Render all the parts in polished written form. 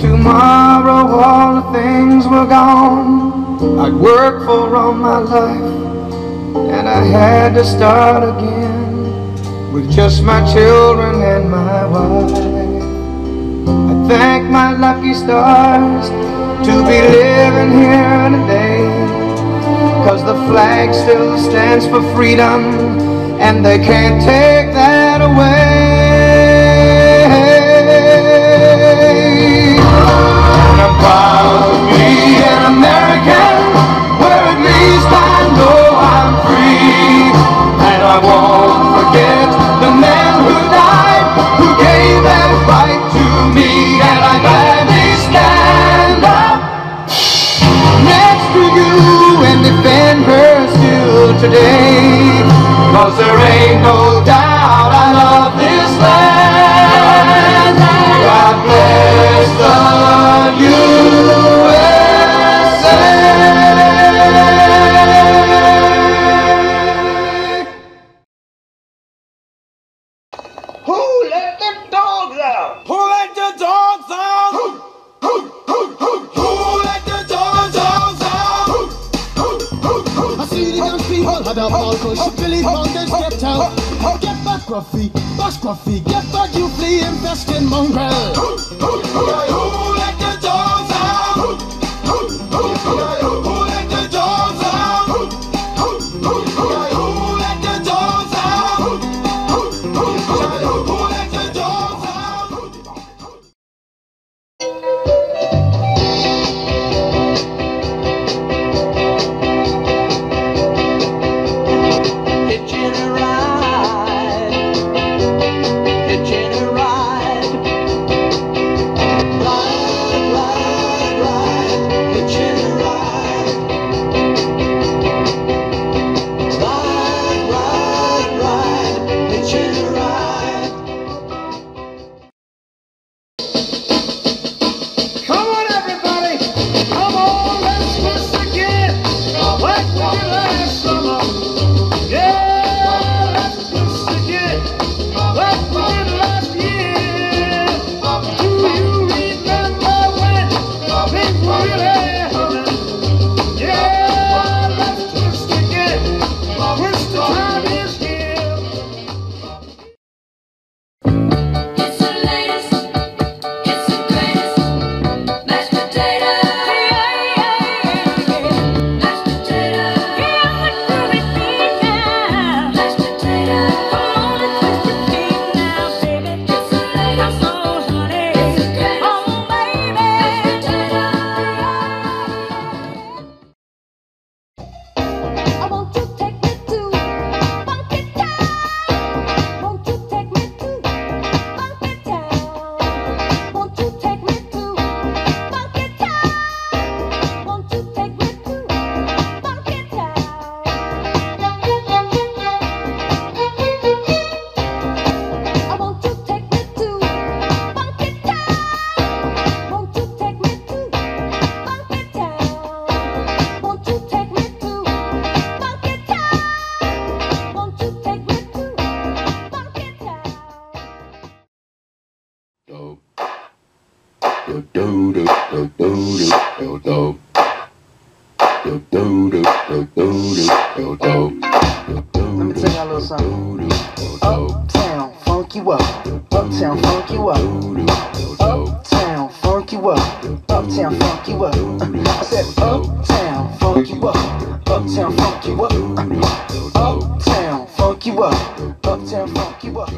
tomorrow all the things were gone, I'd work for all my life, and I had to start again with just my children and my wife. I thank my lucky stars to be living here today, 'cause the flag still stands for freedom, and they can't take that away. And I'm proud to be an American, where at least I know I'm free. And I won't forget the men who died, who gave that right to me. And I gladly stand up next to you and defend her still today, 'cause there ain't no doubt I love this land. God bless the USA. Who let the dogs out? Who let the dogs out? Who let the dogs out? I see the young people had a ball, 'cause she believe on them stepped out. Get back, Gruffy, bash Gruffy, get back, you flea infested mongrel. Who let the dogs out? Who let the dogs out? Who let the dogs out? Who let the dogs out? Hitching a ride, hitching a ride, ride, ride, ride, hitching a ride, ride, ride, ride, hitching a ride. Come on, everybody! Come on, let's twist again, like we did last summer. Yeah, let's twist again, like we did last year. Do you remember when things were really happening? Yeah, let's twist again, twist the time is here. It's the latest, it's the greatest, mashed potato. Mashed potato. Mashed potato. Come on and twist your feet now, baby. It's the latest, come on, honey. It's the greatest, oh, baby. Mashed potato. I want to take me to Funky Town. Won't you take me to Funky Town? Won't you take me to Funky Town? Won't you take me to Funky Town? I want to take me to Funky Town. Won't you take me to Funky Town? Won't you take me to Funky Town? Won't you take me to Funky Town? Let me tell y'all a little something. Uptown, funk you up. Uptown, funk you up. Uptown, funk you up. Uptown, funk you up. I said uptown, funk you up. Uptown, funk you up. Uptown, funk you up. Uptown, funk you up.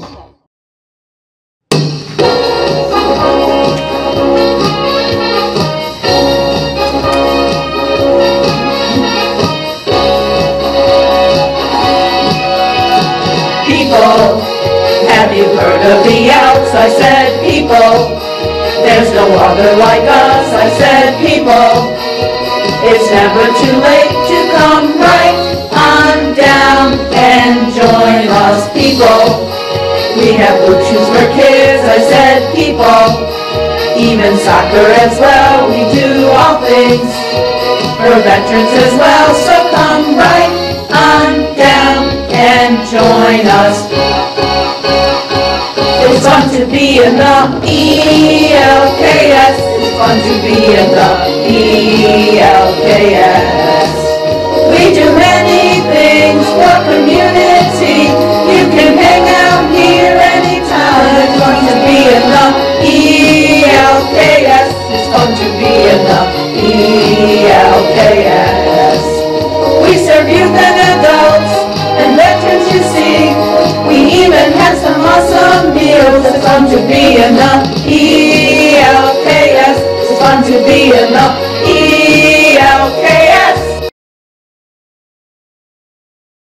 People, have you heard of the Alps? I said, people, there's no other like us. I said, people, it's never too late to come right on down and join us. People, we have blue shoes for kids. I said, people, even soccer as well. We do all things for veterans as well. So come right on down and join us. It's fun to to be in the ELKS. It's fun to be in the ELKS. We do many things for community. You can hang out here anytime. It's fun to be in the ELKS. It's fun to be in the ELKS. We serve youth and adults and veterans, you see. We even had some awesome meals. It's fun to be in the ELKS. It's fun to be in the